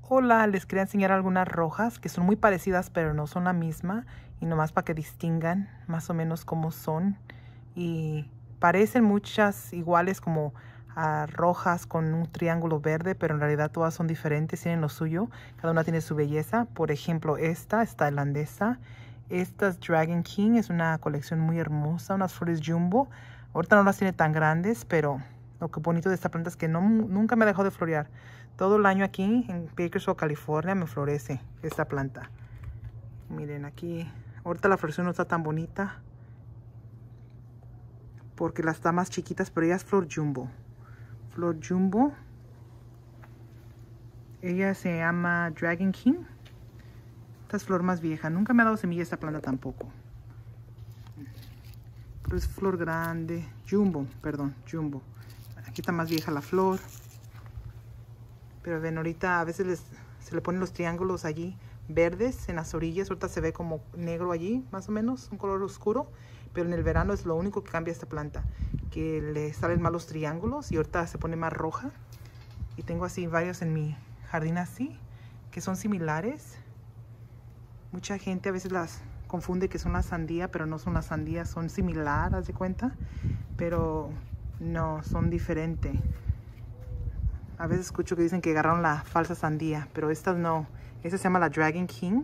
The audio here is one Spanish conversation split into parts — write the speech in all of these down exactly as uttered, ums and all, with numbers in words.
Hola, les quería enseñar algunas rojas que son muy parecidas pero no son la misma, y nomás para que distingan más o menos cómo son. Y parecen muchas iguales como a rojas con un triángulo verde, pero en realidad todas son diferentes, tienen lo suyo, cada una tiene su belleza. Por ejemplo, esta es tailandesa, esta es Dragon King, es una colección muy hermosa, unas flores jumbo. Ahorita no las tiene tan grandes, pero lo que bonito de esta planta es que no, nunca me ha dejado de florear. Todo el año aquí en Bakersfield, California, me florece esta planta. Miren aquí, ahorita la floración no está tan bonita porque las está más chiquitas, pero ella es flor jumbo. Flor jumbo. Ella se llama Dragon King. Esta es flor más vieja. Nunca me ha dado semilla esta planta tampoco. Pero es flor grande. Jumbo, perdón, jumbo. Aquí está más vieja la flor. Pero ven, ahorita a veces les, se le ponen los triángulos allí verdes en las orillas. Ahorita se ve como negro allí, más o menos, un color oscuro. Pero en el verano es lo único que cambia esta planta, que le salen más los triángulos y ahorita se pone más roja. Y tengo así varios en mi jardín así, que son similares. Mucha gente a veces las confunde que son la sandía, pero no son la sandía, son similares, haz de cuenta. Pero no, son diferentes. A veces escucho que dicen que agarraron la falsa sandía, pero estas no. Esta se llama la Dragon King.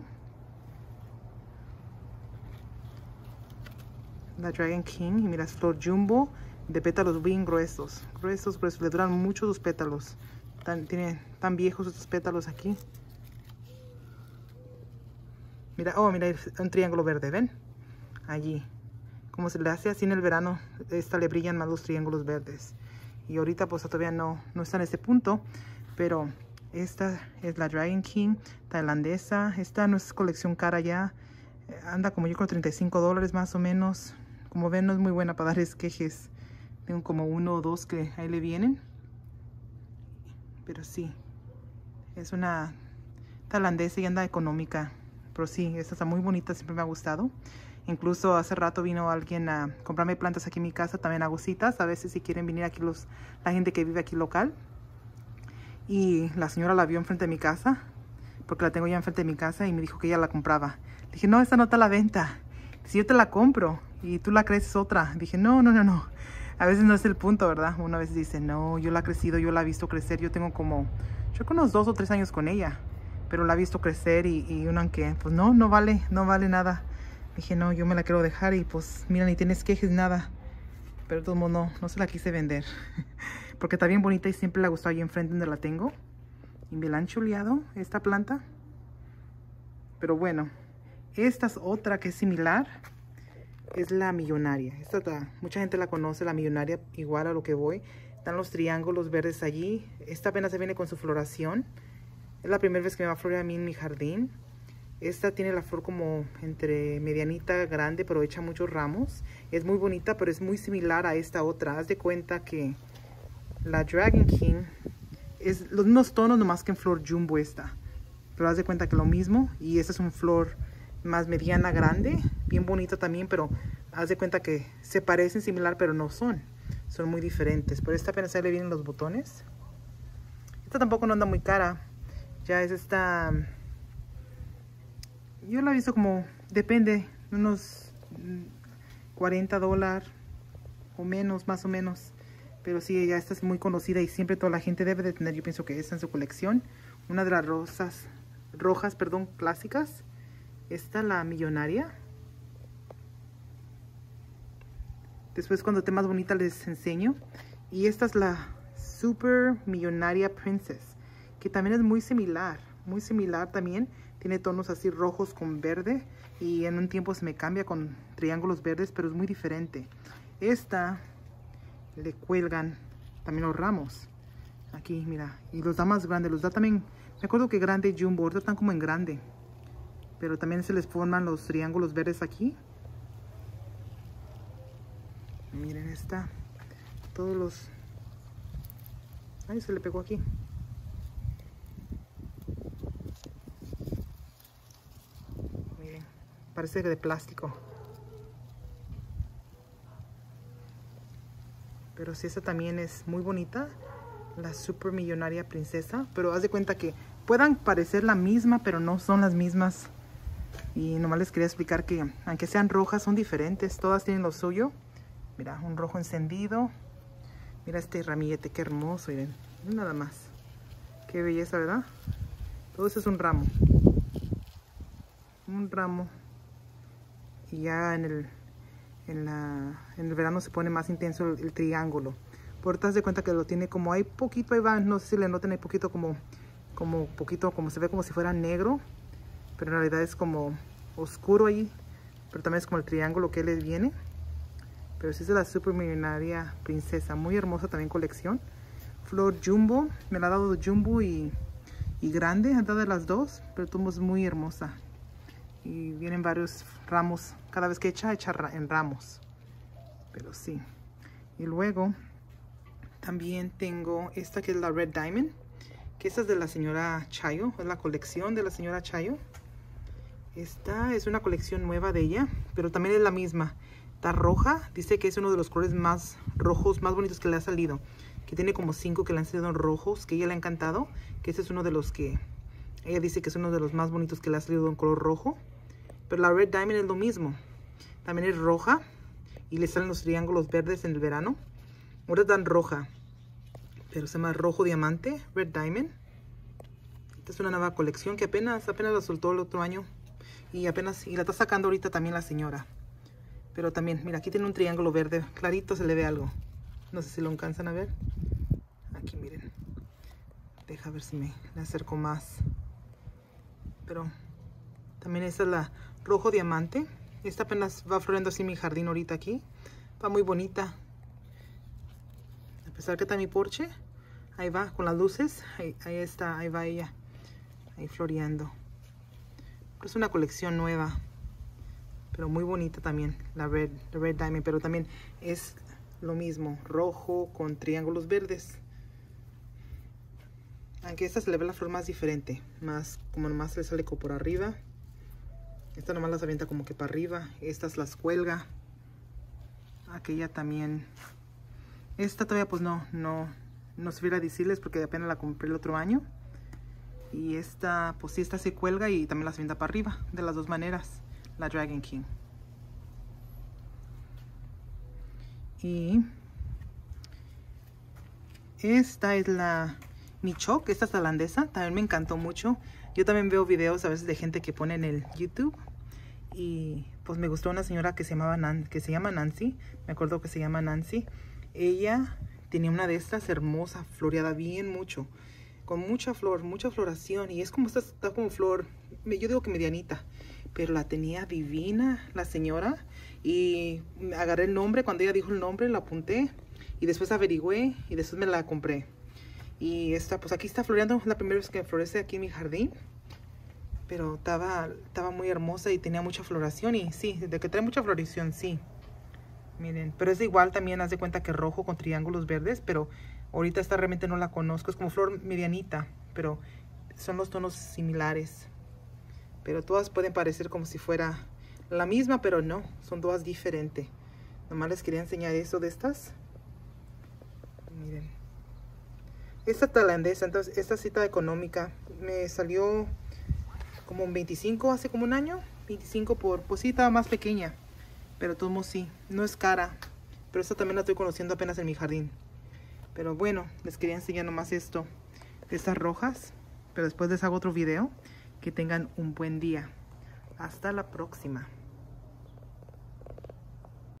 La Dragon King. Y mira, es flor jumbo de pétalos bien gruesos. Gruesos, gruesos. Le duran mucho los pétalos. Tan, tienen tan viejos estos pétalos aquí. Mira, oh, mira, un triángulo verde, ¿ven? Allí. Como se le hace así en el verano, esta le brillan más los triángulos verdes. Y ahorita pues todavía no, no está en ese punto. Pero esta es la Dragon King tailandesa. Esta no es colección cara ya. Anda como yo creo treinta y cinco dólares más o menos. Como ven, no es muy buena para dar esquejes. Tengo como uno o dos que ahí le vienen. Pero sí, es una tailandesa y anda económica. Pero sí, esta está muy bonita, siempre me ha gustado. Incluso hace rato vino alguien a comprarme plantas aquí en mi casa. También hago citas. A veces si quieren venir aquí los, la gente que vive aquí local. Y la señora la vio enfrente de mi casa. Porque la tengo ya enfrente de mi casa. Y me dijo que ella la compraba. Dije, no, esta no está a la venta. Si yo te la compro y tú la creces otra. Dije, no, no, no, no. A veces no es el punto, ¿verdad? Una vez dice, no, yo la he crecido, yo la he visto crecer. Yo tengo como, yo creo unos dos o tres años con ella. Pero la he visto crecer y, y una que, pues no, no vale, no vale nada. Dije, no, yo me la quiero dejar y pues, mira, ni tienes quejes, nada. Pero de todos modos, no, no se la quise vender. Porque está bien bonita y siempre la gustó ahí enfrente donde la tengo. Y me la han chuleado esta planta. Pero bueno, esta es otra que es similar. Es la millonaria. Esta está, mucha gente la conoce, la millonaria, igual a lo que voy. Están los triángulos verdes allí. Esta apenas se viene con su floración. Es la primera vez que me va a florear a mí en mi jardín. Esta tiene la flor como entre medianita, grande, pero echa muchos ramos. Es muy bonita, pero es muy similar a esta otra. Haz de cuenta que la Dragon King es los mismos tonos, nomás que en flor jumbo esta. Pero haz de cuenta que lo mismo. Y esta es una flor más mediana, grande. Bien bonita también, pero haz de cuenta que se parecen similar, pero no son. Son muy diferentes. Pero esta apenas le vienen los botones. Esta tampoco no anda muy cara. Ya es esta... Yo la he visto como, depende, unos cuarenta dólares o menos, más o menos. Pero sí, ya esta es muy conocida y siempre toda la gente debe de tener, yo pienso que esta en su colección. Una de las rosas, rojas, perdón, clásicas. Esta, la millonaria. Después cuando esté más bonita les enseño. Y esta es la Super Millonaria Princess, que también es muy similar, muy similar también. Tiene tonos así rojos con verde y en un tiempo se me cambia con triángulos verdes, pero es muy diferente. Esta le cuelgan también los ramos. Aquí, mira, y los da más grandes, los da también, me acuerdo que grande jumbo, ahorita están como en grande. Pero también se les forman los triángulos verdes aquí. Miren esta, todos los... Ay, se le pegó aquí. Parece de plástico. Pero sí, esta también es muy bonita. La super millonaria princesa. Pero haz de cuenta que puedan parecer la misma, pero no son las mismas. Y nomás les quería explicar que aunque sean rojas, son diferentes. Todas tienen lo suyo. Mira, un rojo encendido. Mira este ramillete, qué hermoso, miren. Nada más. Qué belleza, ¿verdad? Todo eso es un ramo. Un ramo. Y ya en el, en la, en el verano se pone más intenso el, el triángulo. Por te das de cuenta que lo tiene como hay poquito, ahí va, no sé si le noten, hay poquito como, como poquito, como se ve como si fuera negro. Pero en realidad es como oscuro ahí. Pero también es como el triángulo que les viene. Pero sí es de la super millonaria princesa. Muy hermosa también colección. Flor jumbo. Me la ha dado jumbo y, y grande. Ha dado de las dos. Pero todo es muy hermosa. Y vienen varios ramos. Cada vez que echa, echa en ramos. Pero sí. Y luego también tengo esta que es la Red Diamond. Que esta es de la señora Chayo. Es la colección de la señora Chayo. Esta es una colección nueva de ella. Pero también es la misma. Está roja. Dice que es uno de los colores más rojos, más bonitos que le ha salido. Que tiene como cinco que le han salido rojos. Que a ella le ha encantado. Que ese es uno de los que... Ella dice que es uno de los más bonitos que le ha salido en color rojo. Pero la Red Diamond es lo mismo. También es roja. Y le salen los triángulos verdes en el verano. Ahora es tan roja. Pero se llama rojo diamante. Red Diamond. Esta es una nueva colección que apenas, apenas la soltó el otro año. Y apenas, y la está sacando ahorita también la señora. Pero también, mira, aquí tiene un triángulo verde. Clarito se le ve algo. No sé si lo alcanzan a ver. Aquí, miren. Deja ver si me le acerco más. Pero también esta es la rojo diamante. Esta apenas va floreciendo así en mi jardín ahorita aquí. Va muy bonita. A pesar que está en mi porche. Ahí va, con las luces. Ahí, ahí está, ahí va ella. Ahí floreando. Es una colección nueva. Pero muy bonita también, la Red, la Red Diamond. Pero también es lo mismo, rojo con triángulos verdes. Aunque esta se le ve la flor más diferente. Más, como nomás le sale como por arriba. Esta nomás las avienta como que para arriba. Estas las cuelga. Aquella también. Esta todavía pues no, no, no se viera decirles porque apenas la compré el otro año. Y esta, pues sí, esta se cuelga y también las avienta para arriba. De las dos maneras. La Dragon King. Y esta es la Michoc, esta es tailandesa. También me encantó mucho. Yo también veo videos a veces de gente que pone en el YouTube. Y pues me gustó una señora que se, llamaba Nan que se llama Nancy. Me acuerdo que se llama Nancy. Ella tenía una de estas hermosa, floreada bien mucho. Con mucha flor, mucha floración. Y es como esta, está como flor, yo digo que medianita. Pero la tenía divina la señora. Y agarré el nombre. Cuando ella dijo el nombre, la apunté. Y después averigüé. Y después me la compré. Y esta, pues aquí está floreando. Es la primera vez que florece aquí en mi jardín. Pero estaba, estaba muy hermosa y tenía mucha floración. Y sí, de que trae mucha floración, sí. Miren, pero es igual también, haz de cuenta que rojo con triángulos verdes. Pero ahorita esta realmente no la conozco. Es como flor medianita. Pero son los tonos similares. Pero todas pueden parecer como si fuera la misma, pero no. Son todas diferentes. Nomás les quería enseñar eso de estas. Miren. Esta tailandesa, entonces, esta cita económica me salió como un veinticinco, hace como un año. veinticinco por, pues sí, estaba más pequeña. Pero todo sí, no es cara. Pero esta también la estoy conociendo apenas en mi jardín. Pero bueno, les quería enseñar nomás esto de estas rojas. Pero después les hago otro video. Que tengan un buen día. Hasta la próxima.